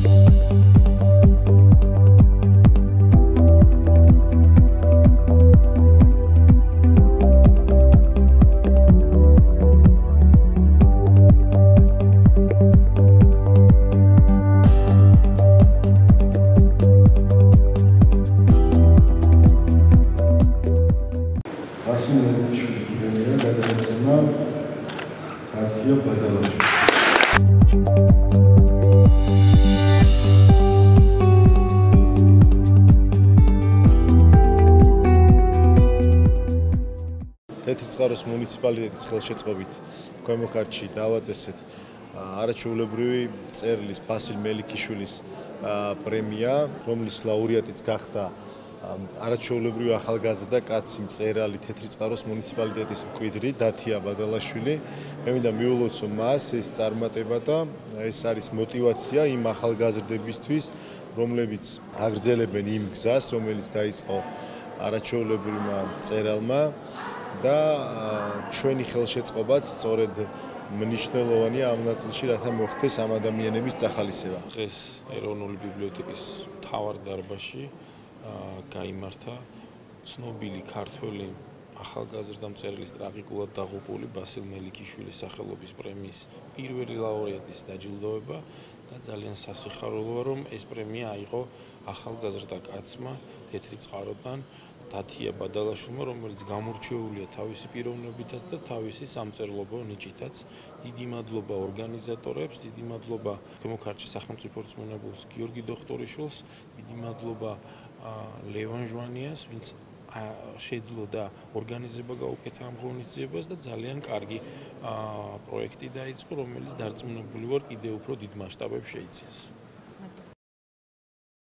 თეთრიწყაროს მუნიციპალიტეტის ხელშეწყობით ქვემო ქართლში დავაწესეთ არაჩვეულებრივი მწერლის ბასილ მელიქიშვილის პრემია, რომლის ლაურეატიც გახდა არაჩვეულებრივი ახალგაზრდა კაცი მწერალი თეთრიწყაროს მუნიციპალიტეტის მკვიდრი დათია ბადალაშვილი. მე მინდა მივულოცო მას ეს წარმატება და ეს არის мотивация იმ ახალგაზრდებისთვის, რომლებიც აგრძელებენ იმ გზას, რომელიც დაიწყო არაჩვეულებრივმა მწერალმა და ჩვენი ხელშეწყობაც სწორედ მნიშვნელოვანია ამ ნაწილში, რათა მოხდეს ამ ადამიანების წახალისება. დღეს ეროვნული ბიბლიოთეკის მთავარ დარბაზში გაიმართა ცნობილი ქართველი ახალგაზრდა მწერლის ტრაგიკულად დაღუპული ბასილ მელიქიშვილის სახელობის პრემიის პირველი ლაურეატის დაჯილდოება და ძალიან სასიხარულოა, რომ ეს პრემია აიღო ახალგაზრდა კაცმა თეთრიწყაროდან დათია ბადალაშვილმა, რომელიც გამორჩეულია თავისი პიროვნებითაც და თავისი სამწერლობო ნიჭითაც. დიდი მადლობა ორგანიზატორებს, დიდი მადლობა ქვემო ქართლის სახელმწიფო რწმუნებულს გიორგი დოქტორიშვილს, დიდი მადლობა ლევან ჟვანიას, ვინც შეძლო და ორგანიზება გაუკეთა ამ ღონისძიებას და ძალიან კარგი პროექტი დაიწყო, რომელიც დარწმუნებული ვარ კიდევ უფრო დიდ მასშტაბებს შეიცეს.